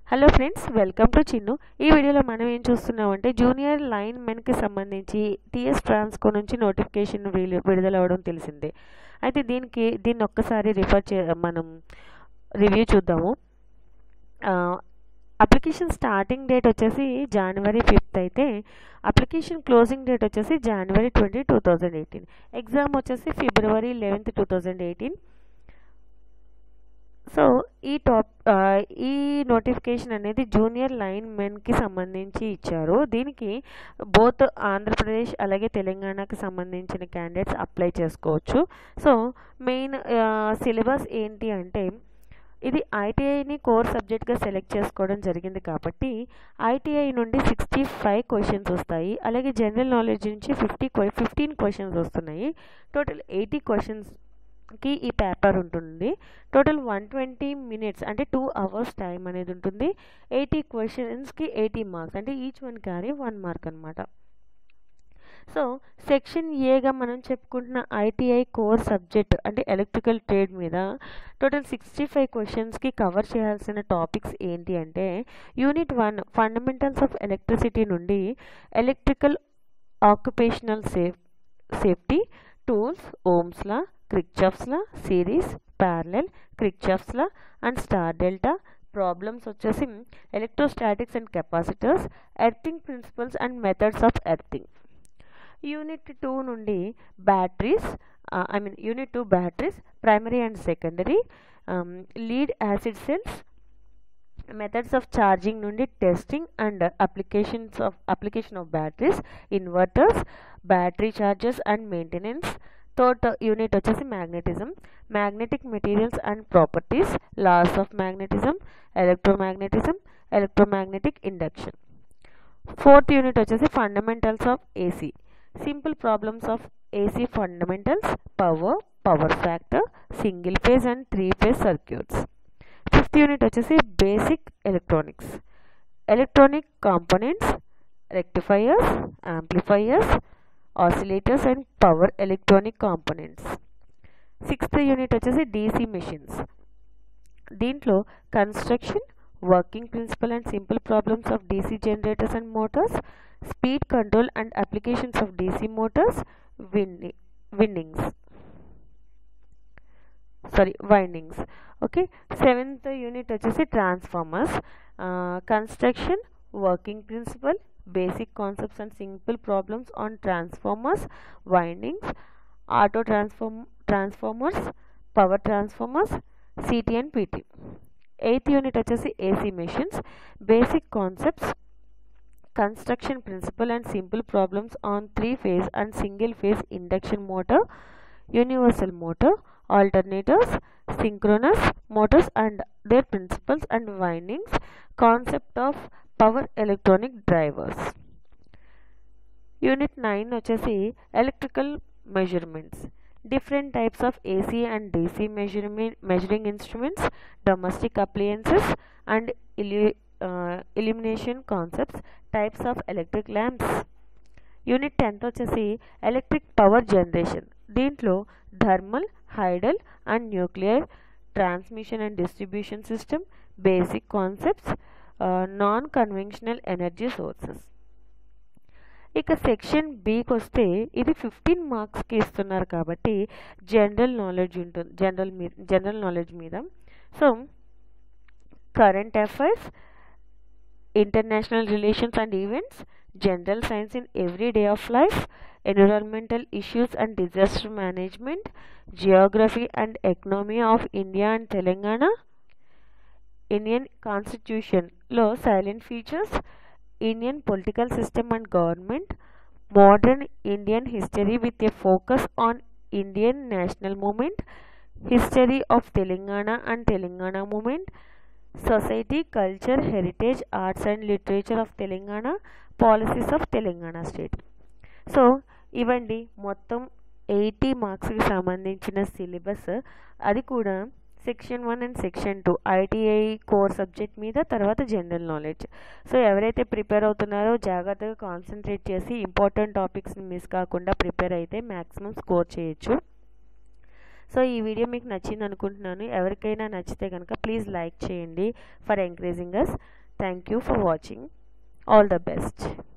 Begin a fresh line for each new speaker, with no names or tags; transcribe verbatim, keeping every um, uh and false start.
Hello friends, welcome to Chinnu. ఈ వీడియోలో మనం ఏం చూస్తున్నామంటే జూనియర్ లైన్ మెన్కి సంబంధించి టీఎస్ ట్రాన్స్కో నుంచి నోటిఫికేషన్ విడుదల అవ్వడం తెలిసిందే. అయితే దీనికి దీన్ని ఒక్కసారి రిఫర్ చే మనం రివ్యూ చూద్దాము. అప్లికేషన్ స్టార్టింగ్ డేట్ వచ్చేసి జనవరి ఫిఫ్త్ అయితే అప్లికేషన్ క్లోజింగ్ డేట్ వచ్చేసి జనవరి twenty two thousand eighteen exam వచ్చేసి February eleventh two thousand eighteen so ఈ టాప్ ఈ నోటిఫికేషన్ అనేది జూనియర్ లైన్ మెన్కి సంబంధించి ఇచ్చారు. దీనికి బోత్ ఆంధ్రప్రదేశ్ అలాగే తెలంగాణకి సంబంధించిన క్యాండిడేట్స్ అప్లై చేసుకోవచ్చు. సో మెయిన్ సిలబస్ ఏంటి అంటే ఇది ఐటీఐని కోర్ సబ్జెక్ట్గా సెలెక్ట్ చేసుకోవడం జరిగింది కాబట్టి ఐటీఐ నుండి సిక్స్టీ ఫైవ్ క్వశ్చన్స్ వస్తాయి. అలాగే జనరల్ నాలెడ్జ్ నుంచి ఫిఫ్టీ ఫిఫ్టీన్ క్వశ్చన్స్ వస్తున్నాయి. టోటల్ ఎయిటీ క్వశ్చన్స్ కి ఈ పేపర్ ఉంటుంది. టోటల్ వన్ ట్వంటీ మినిట్స్ అంటే టూ అవర్స్ టైం అనేది ఉంటుంది. ఎయిటీ క్వశ్చన్స్కి ఎయిటీ మార్క్స్ అంటే each one carry one mark అనమాట. సో సెక్షన్ ఏగా మనం చెప్పుకుంటున్న ఐటీఐ కోర్ సబ్జెక్ట్ అంటే ఎలక్ట్రికల్ ట్రేడ్ మీద టోటల్ సిక్స్టీ ఫైవ్ క్వశ్చన్స్కి కవర్ చేయాల్సిన టాపిక్స్ ఏంటి అంటే unit one fundamentals of electricity నుండి electrical occupational safe safety tools, Ohm's law, Kirchhoff's law, series, parallel, Kirchhoff's law and star delta problems వచ్చేసి electrostatics and capacitors, earthing principles and methods of earthing. Unit two నుండి batteries I mean unit two batteries primary and secondary, lead acid cells, methods of charging నుండి testing and applications of application of batteries, inverters, battery charges and maintenance. Third unit వచ్చేసి magnetism, magnetic materials and properties, laws of magnetism, electromagnetism, electromagnetic induction. Fourth unit వచ్చేసి fundamentals of AC, simple problems of AC fundamentals, power, power factor, single phase and three phase circuits. Fifth unit వచ్చేసి basic electronics, electronic components, rectifiers, amplifiers, oscillators and power electronic components. Sixth unit వచ్చేసి DC machines. దీంట్లో construction, working principle and simple problems of DC generators and motors, speed control and applications of DC motors, wind windings sorry windings okay. Seventh unit వచ్చేసి transformers, construction, working principle, basic concepts and simple problems on transformers, windings, auto transform transformers, power transformers, C T and P T. eighth unit వచ్చేసి A C machines, basic concepts, construction principle and simple problems on three phase and single phase induction motor, universal motor, alternators, synchronous motors and their principles and windings, concept of power electronic drivers. Unit nine వచ్చేసి electrical measurements, different types of AC and DC measurement measuring instruments, domestic appliances and illumination concepts, types of electric lamps. Unit tenth వచ్చేసి electric power generation. దీంట్లో thermal, hydel and nuclear transmission and distribution system, basic concepts, non conventional energy sources. ఇక section బికి వస్తే ఇది fifteen మార్క్స్కి ఇస్తున్నారు కాబట్టి general knowledge ఉంటుంది, జనరల్ మీ జనరల్ నాలెడ్జ్ మీద. So current affairs, international relations and events, general science in every day of life, environmental issues and disaster management, geography and economy of India and Telangana, Indian కాన్స్టిట్యూషన్లో silent features, Indian political system and government, modern Indian history with a focus on Indian national movement, history of Telangana and Telangana movement, society, culture, heritage, arts and literature of Telangana, policies of Telangana state. So ఇవండి మొత్తం eighty మార్క్స్కి సంబంధించిన syllabus. అది కూడా section one and section two ITI core subject మీద, తర్వాత general knowledge. So ఎవరైతే prepare అవుతున్నారో జాగ్రత్తగా కాన్సన్ట్రేట్ చేసి ఇంపార్టెంట్ టాపిక్స్ని మిస్ కాకుండా ప్రిపేర్ అయితే మ్యాక్సిమం స్కోర్ చేయొచ్చు. సో ఈ వీడియో మీకు నచ్చింది అనుకుంటున్నాను. ఎవరికైనా నచ్చితే కనుక ప్లీజ్ లైక్ చేయండి for encouraging us. Thank you for watching. All the best.